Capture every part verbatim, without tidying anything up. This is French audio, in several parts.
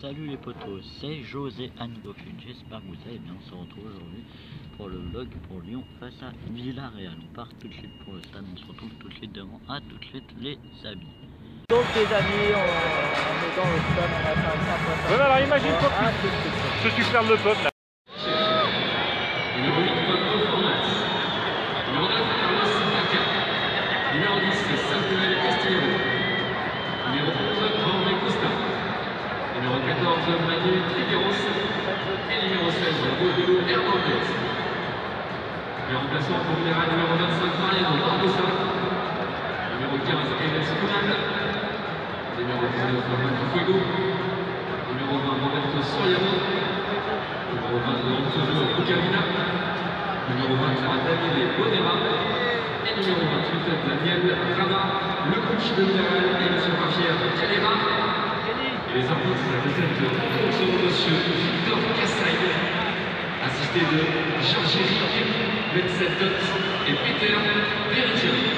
Salut les potos, c'est José Anne Goffin, j'espère que vous allez bien. On se retrouve aujourd'hui pour le vlog pour Lyon face à Villarreal. On part tout de suite pour le stade, on se retrouve tout de suite devant. À tout de suite les amis. Donc les amis, on, on est dans le stade, on a fait un simple. Voilà, alors imagine-toi ah, que tu fermes le peuple là. Numéro huit, Pablo Fornas. Numéro neuf, Carlos Sipaca. Numéro dix, Samuel Castillo. Numéro onze, Jorge Costa. Numéro quatorze, Manuel Trigueros. Et numéro seize, Rodrigo Hernandez. Le remplaçant pour Villarreal, numéro vingt-cinq, Mariano Barbosa. Numéro quinze, Enes Kuman. Numéro dix-neuf, Marco Fuego. Numéro vingt, Roberto Soriano. Numéro vingt, Antonio Bucavina. Numéro vingt-trois, Daniel Bonera. Et numéro vingt-huit, Daniel Rama. Le coach de Villarreal est M. Javier Calera. Et les arbitres, la recette de Monsieur Victor Cassaï, assisté de Georges-Éric, Vincent Dott et Peter Berger.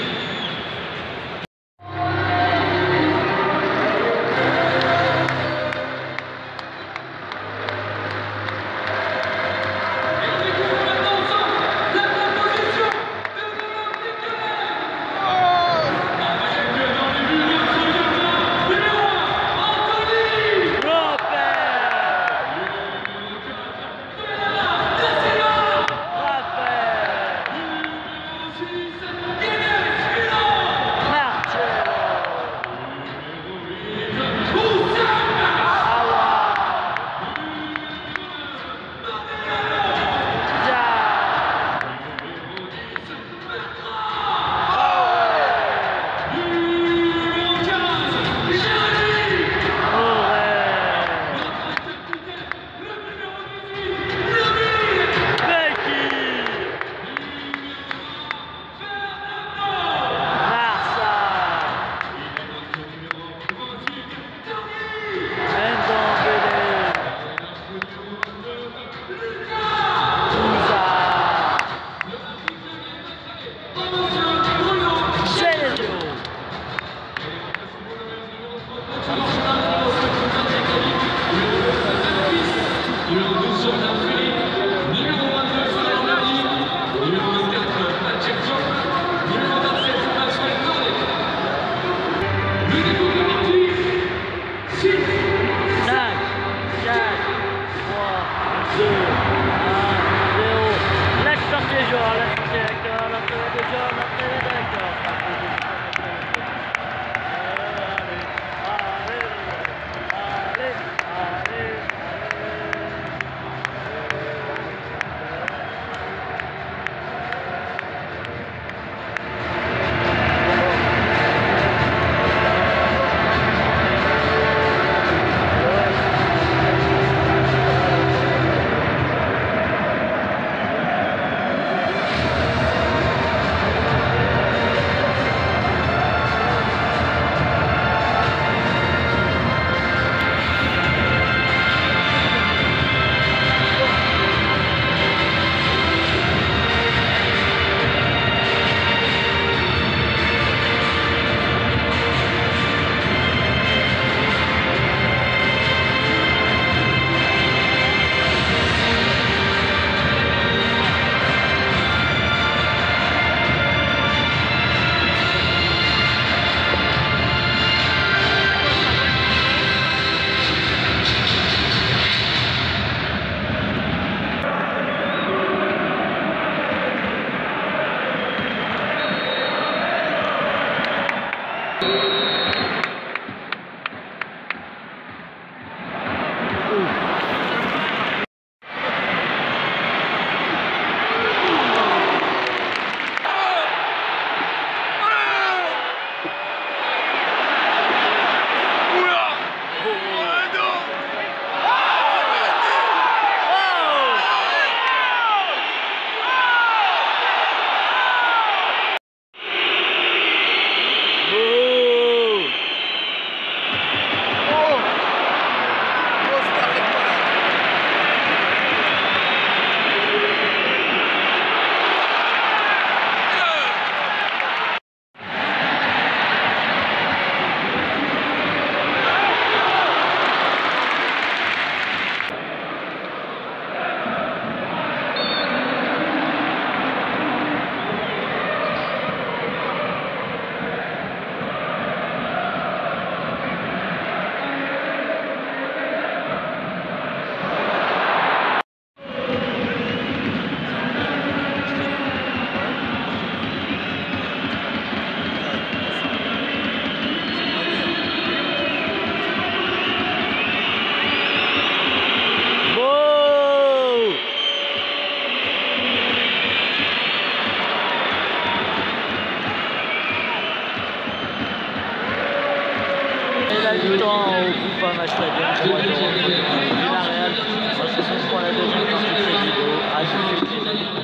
Et la victoire au Groupama Stadium pour Villarreal. On se retrouve pour la deuxième partie de cette vidéo. À tout de suite les amis,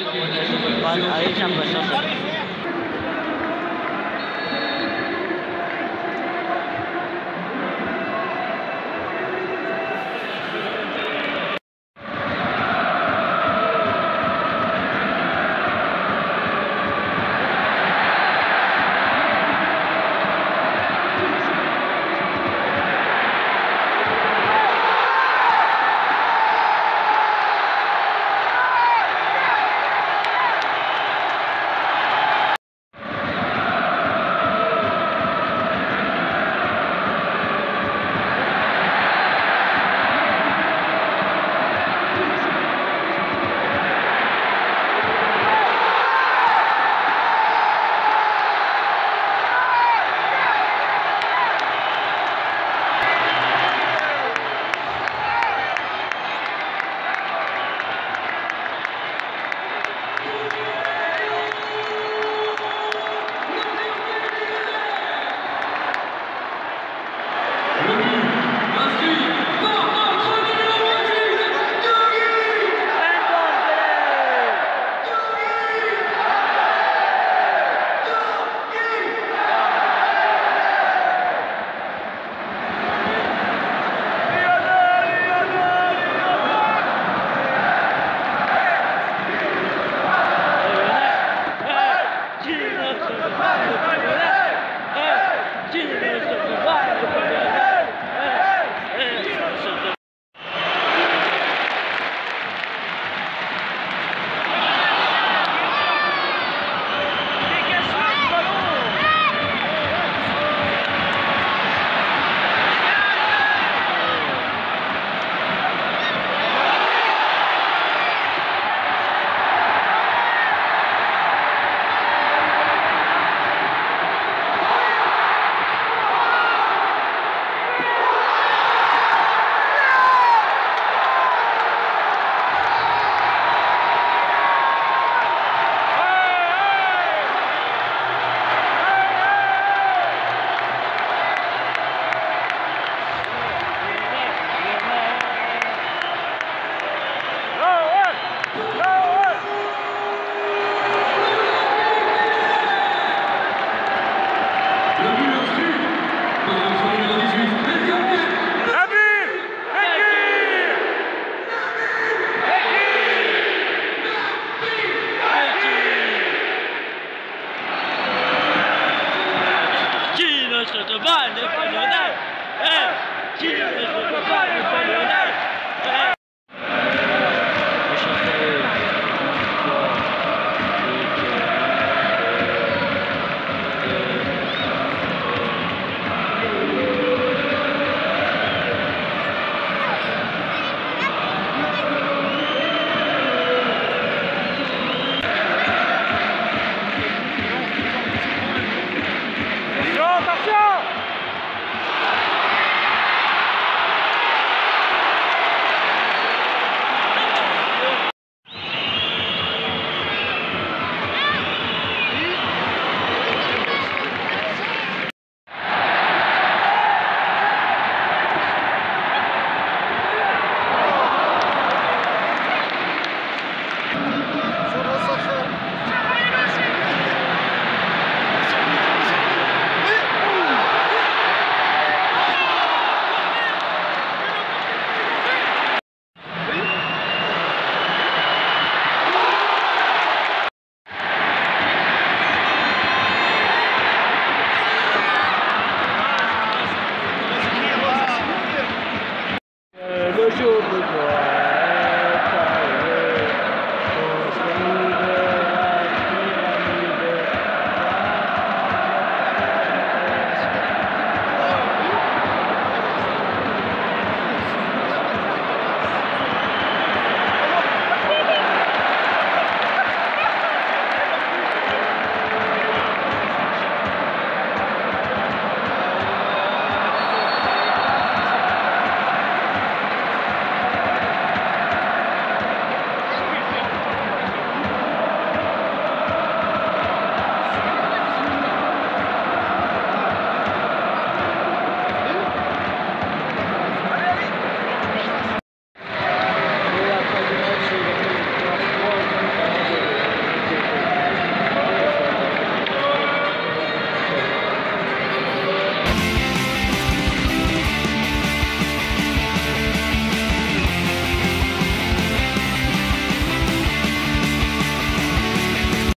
on attend avec impatience. Qui ne se bat, ne peut pas. Eh, qui ne se